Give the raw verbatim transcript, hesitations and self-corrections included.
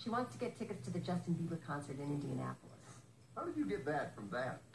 She wants to get tickets to the Justin Bieber concert in Indianapolis. How did you get that from that?